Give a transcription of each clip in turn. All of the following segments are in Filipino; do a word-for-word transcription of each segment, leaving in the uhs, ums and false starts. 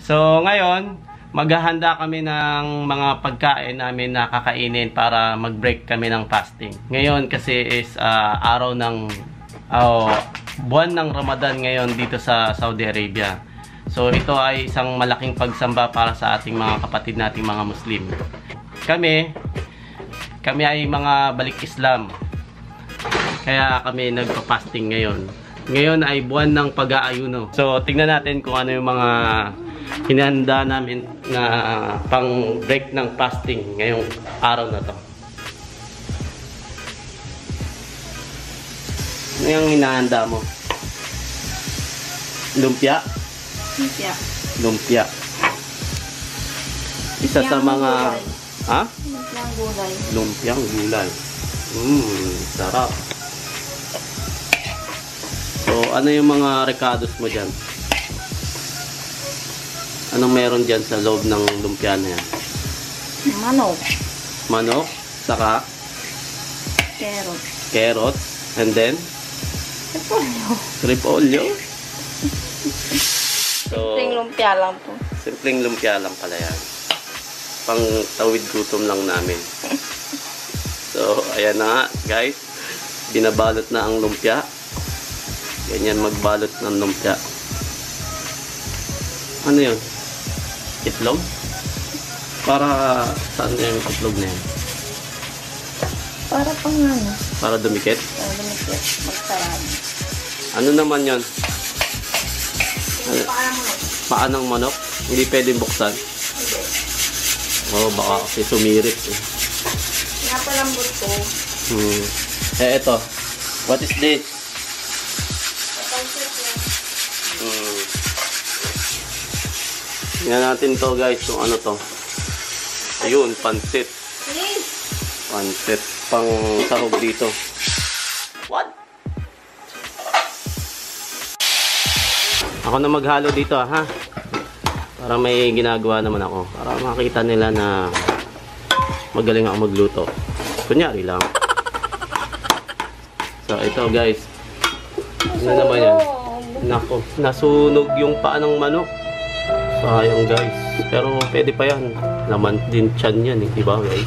So ngayon, maghahanda kami ng mga pagkain namin na kakainin para mag-break kami ng fasting. Ngayon kasi is uh, araw ng oh, buwan ng Ramadan ngayon dito sa Saudi Arabia. So ito ay isang malaking pagsamba para sa ating mga kapatid nating mga Muslim. Kami, kami ay mga balik Islam. Kaya kami nagpa-fasting ngayon. Ngayon ay buwan ng pag-aayuno. So tingnan natin kung ano yung mga hinahanda namin na uh, pang break ng fasting ngayong araw na to. Ano yung hinahanda mo? Lumpia? Lumpia. Lumpia. Isa sa mga... Ha? Lumpiang gulay. Lumpiang gulay. Mmm, sarap. So, ano yung mga recados mo dyan? Anong meron dyan sa loob ng lumpia na yan? Manok. Manok, saka Carrot. carrot, and then Repolyo. repolyo. So, Simpleng lumpia lang po. simpleng lumpia lang pala yan. Pang tawid gutom lang namin. So, ayan na nga, guys. Binabalot na ang lumpia. Ganyan magbalot ng lumpia. Ano yun? Itlog? Para saan yung itlog na yan? Para pang ano? Para dumikit? Para lumikit. Magsarado. Ano naman yun? Ano? Paano mo? Paa ng manok? Hindi pwedeng buksan? Hindi. Oh, baka kasi sumirit eh. Napalambot ko. Hmm. Eh, eto. What is this? Papansit yan. Hmm. Tingnan natin to guys, kung ano to. Ayun, pansit. Please. Pansit. Pang sahog dito. What? Ako na maghalo dito ha. Para may ginagawa naman ako. Para makita nila na magaling ako magluto. Kunyari lang. So ito guys. Ano naman yan? Nako, nasunog yung paa ng manok. Sayang guys. Pero pwede pa yan. Laman din tiyan yan eh. Diba guys?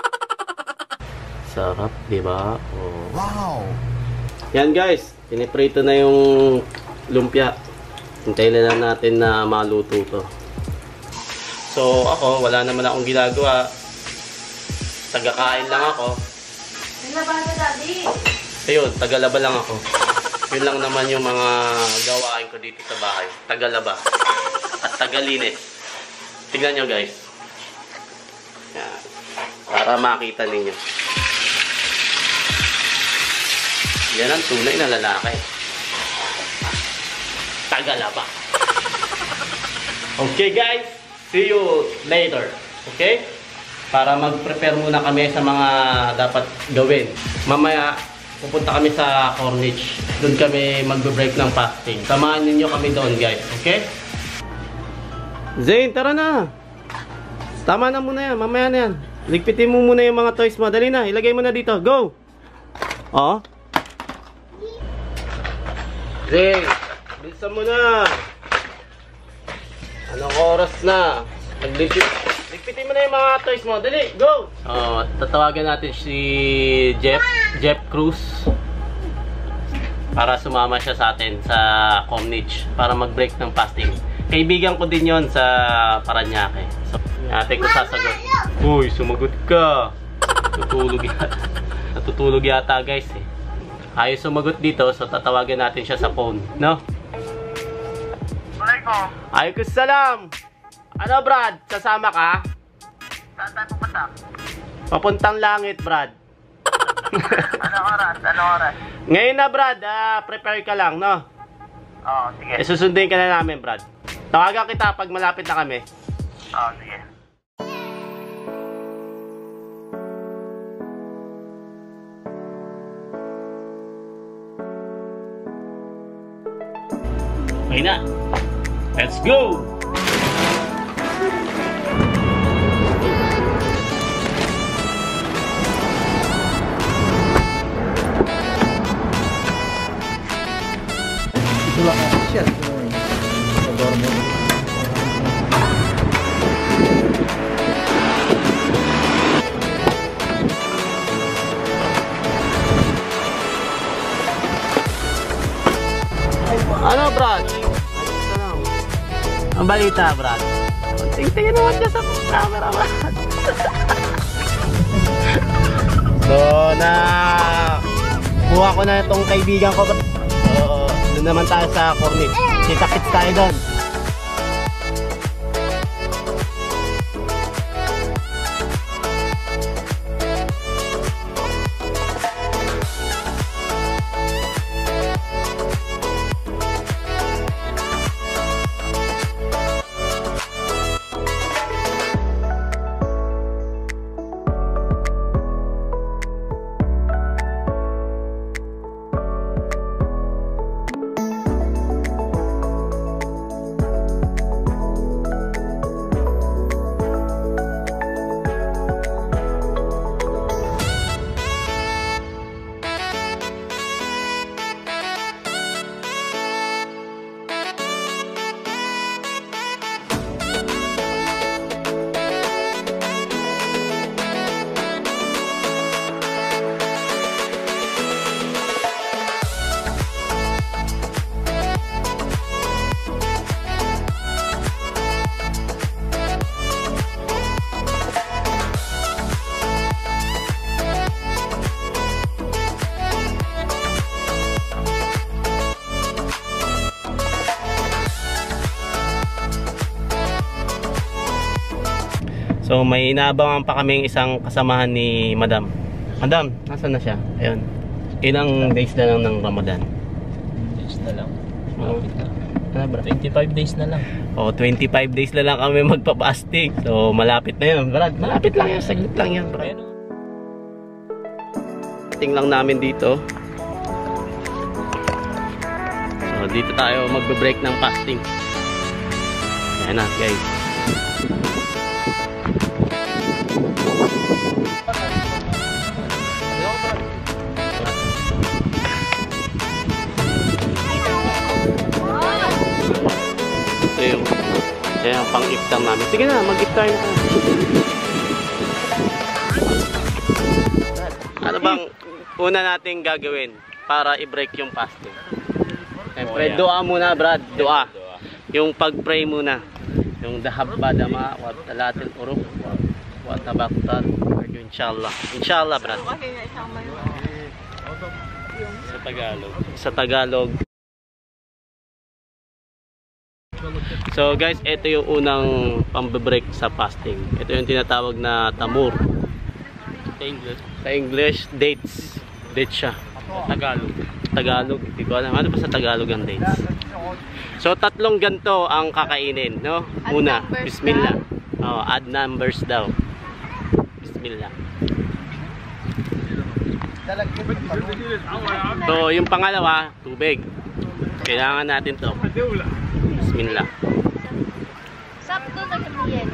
Sarap, diba? Oh. Wow! Yan guys. Piniprito na yung lumpia. Hintayin lang natin na maluto to. So ako, wala naman akong ginagawa. Taga-kain lang ako. Nilaba na daddy. Ayun, tagalaba lang ako. Yun lang naman yung mga gawain ko dito sa bahay. Tagalaba. At tagalinis. Tignan nyo guys. Yan. Para makita ninyo. Yan ang tunay na lalaki. Tagalaba. Okay guys. See you later. Okay? Para mag-prepare muna kami sa mga dapat gawin. Mamaya, pupunta kami sa Corniche. Doon kami mag-break ng fasting. Samahan ninyo kami doon guys. Okay? Zane, tara na. Tama na muna yan. Mamaya na yan. Ligpitin mo muna yung mga toys mo. Dali na. Ilagay mo na dito. Go! Oh. Zane, bilisan mo na. Anong oras na? Ligpit. Ligpitin mo na yung mga toys mo. Dali, go! Oh, tatawagan natin si Jeff. Jeff Cruz. Para sumama siya sa atin sa Corniche. Para mag-break ng fasting. Kaibigan ko din yon sa Paranaque. So, natin ko sasagot. Uy, sumagot ka. Natutulog yata. Natutulog yata guys eh. Ayaw sumagot dito, so tatawagan natin siya sa phone. No? Assalamualaikum. Ayos salam. Ano Brad? Sasama ka? Saan tayo pupunta? Papuntang langit Brad. Ano oras? Ano oras? Ngayon na Brad, uh, prepare ka lang, no? Oo, sige. E, susundin ka na namin Brad. Tawagan kita pag malapit na kami. Oo, sige. Okay na. Let's go! Ito lang ako siya. Sa dormo. Ano, Brad? Ano? Ang balita, Brad. Tingtingin naman dyan sa camera, Brad. So, na kuha ko na itong kaibigan ko. So, doon naman tayo sa cornet. Kita-kits tayo doon. So may inaabangan pa kaming isang kasamahan ni Madam. Madam, nasaan na siya? Ayun. Ilang days na lang ng Ramadan? Days na lang. Oo. Ano, Brad? twenty-five days na lang. Oh, twenty-five days na lang kami magpapasting. So malapit na yun, Brad. Malapit lang yan, saglit lang yan, Brad. Pasting lang namin dito. So dito tayo magbe-break ng fasting. Ayan na, guys. Ito yung, ito yung pang-iftar namin. Sige na, mag-iftar na. Ano bang una nating gagawin para i-break yung fasting? Siyempre, doa muna, Brad. Doa. Yung pag-pray muna. Yung dahabba dama, wat talatil uruk, wat tabaktar. Inshallah. Inshallah, Brad. Sa Tagalog. Sa Tagalog. So guys, ito yung unang pambe-break sa fasting. Ito yung tinatawag na tamur. Sa English, sa English dates. Dates siya. Tagalog. Tagalog. Hindi ko alam. Ano pa sa Tagalog ang dates? So tatlong ganto ang kakainin, no? Una, bismillah. Oh, add numbers daw. Bismillah. So yung pangalawa, tubig. Kailangan natin to. Bismillah. Sakto na kamiyan.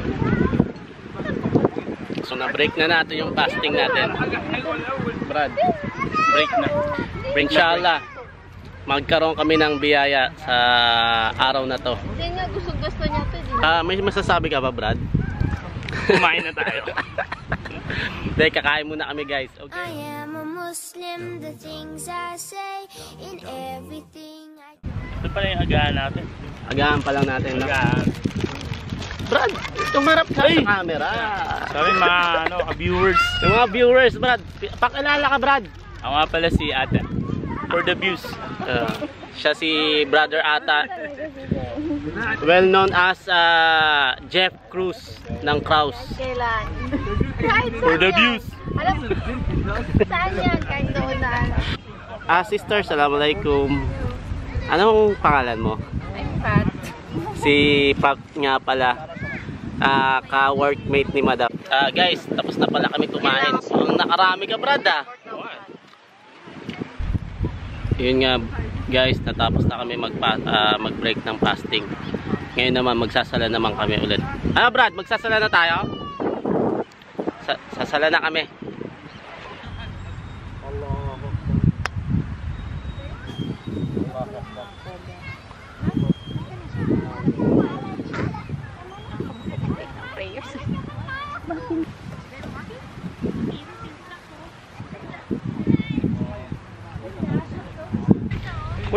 So na-break na natin yung fasting natin. Brad, break na. Inshallah, magkaroon kami ng biyaya sa araw na to. Hindi nga gusto-gusto niya to. Ah, may masasabi ka ba, Brad? Kumain na tayo. Dahil kakain muna kami, guys. Okay. I am a Muslim, the things I say in everything I... Ito pala yung agahan natin. Agahan pa lang natin. No? Agahan. Brad, tumarap ka sa camera. Sorry mga ano, viewers. Yung mga viewers, Brad. Pakilala ka, Brad. Ako nga pala si Ate. For the views. Uh, siya si Brother Ata. Well known as uh, Jeff Cruz ng Kraus. Kailan? Kahit For the saan views. yan. Alam, saan yan? Kahit doon na. Ah, sister, assalamualaikum. Anong pangalan mo? I'm fat. Si Pat nga pala. Uh, ka-workmate ni Madam. Uh, guys, tapos na pala kami kumain. So, ang nakarami ka, Brad, ah. Yun nga, guys, natapos na kami mag uh, mag-break ng fasting. Ngayon naman magsasala naman kami ulit. Ah, Brad, magsasala na tayo? Sa sasala na kami.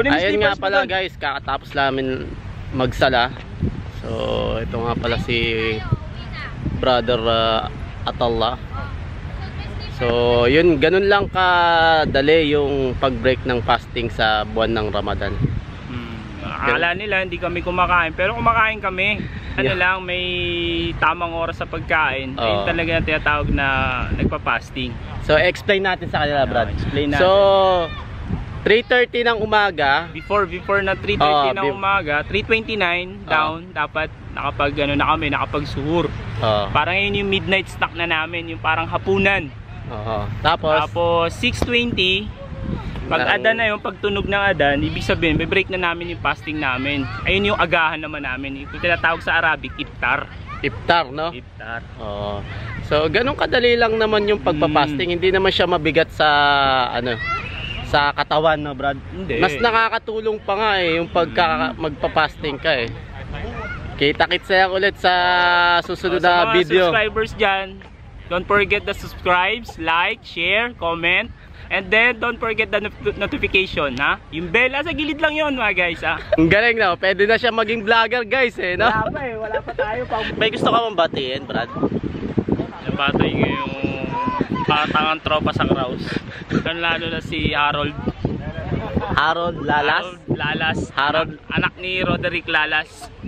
Kunin mo Ayun nga slippers mo pala doon. guys, kakatapos namin magsala. So, ito nga pala si Brother uh, Atallah. So, yun, ganun lang kadali yung pag-break ng fasting sa buwan ng Ramadan. Hmm. Akala nila hindi kami kumakain, pero kumakain kami. Ano Yeah. lang, may tamang oras sa pagkain. Oo. Ayun talaga yung tinatawag na nagpa-fasting. So, explain natin sa kanila, Brad. Oo, explain natin. So, three thirty ng umaga. Before before na three thirty Oo, ng be- umaga, three twenty-nine down, dapat nakapag ano na kami, nakapag-suhur. Oh, Parang yun yung midnight snack na namin, yung parang hapunan. oh. Tapos, Tapos six twenty, pag Ng- adan na yung pagtunog ng adan, ibig sabihin, may break na namin yung fasting namin. Ayun yung agahan naman namin. Yung tinatawag sa Arabic, iftar. iftar, no? Iftar. Oh. So, ganun kadali lang naman yung pagpapasting. Mm. Hindi naman siya mabigat sa ano, sa katawan, no, Brad? Hindi. Mas nakakatulong pa nga eh yung pagka magpapasting ka eh. Kita-kits na yan ulit sa susunod So, sa na mga video. subscribers dyan, don't forget the subscribes, like, share, comment, and then don't forget the not- notification, ha? Yung bell, ah, sa gilid lang yun mga guys, ha? Ang galing, no? Pwede na siya maging vlogger, guys, eh, no? Wala pa eh, wala pa tayo pa. May gusto ka mong batiin, Brad? Nabatoy ko yung patangang tropa sa Kraus. Lalo lalo na si Harold. Harold Lalas? Harold Lalas. Harold- Anak, anak ni Roderick Lalas.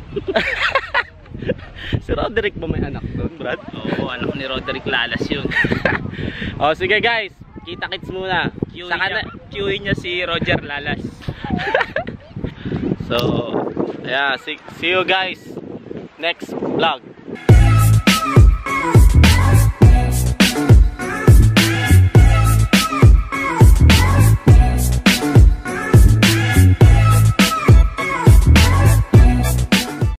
Si Roderick ba may anak doon, Brad? Oo, anak ni Roderick Lalas yun. O, sige guys. Kita-kits muna. Q Saka niya, na... Q niya si Roger Lalas. So, yeah, see, see you guys next vlog.